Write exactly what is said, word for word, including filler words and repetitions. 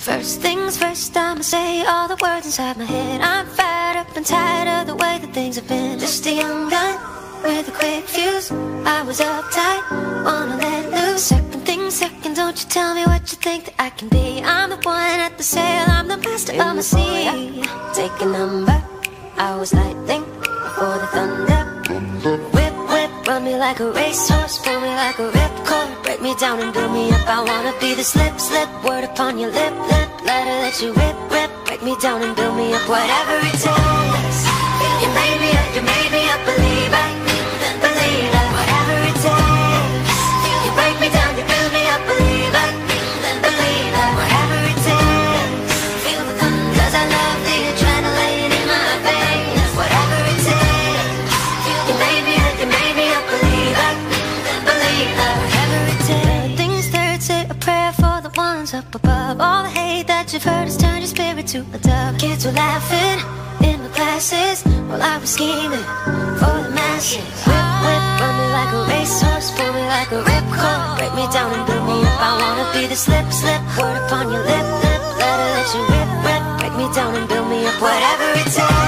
First things first, I'ma say all the words inside my head. I'm fired up and tired of the way that things have been. Just a young gun with a quick fuse. I was uptight, wanna let loose. Second things second, don't you tell me what you think that I can be. I'm the one at the sail, I'm the master of my sea. Take a number, I was lightning before the thunder. Whip, whip, run me like a racehorse, pull me like a ripcord. Break me down and build me up, I wanna be the slip, slip. Word upon your lip, lip, let her let you rip, rip. Break me down and build me up, whatever it takes. You made me up, you made me a believer, believer. Whatever it takes. You break me down, you build me up, believer, believer. Whatever it takes. Feel the thunder, 'cause I love the adrenaline in my veins. Whatever it takes. You made me up, you made me a believer, believer. Whatever it takes. Things third, say a prayer for the ones up above. All the hate that you've heard has turned your spirit to a dove. Kids were laughing in my classes while I was scheming for the masses. Whip, whip, run me like a racehorse, pull me like a ripcord. Break me down and build me up, I wanna be the slip, slip. Word upon your lip, lip, let her let you rip, rip. Break me down and build me up, whatever it takes.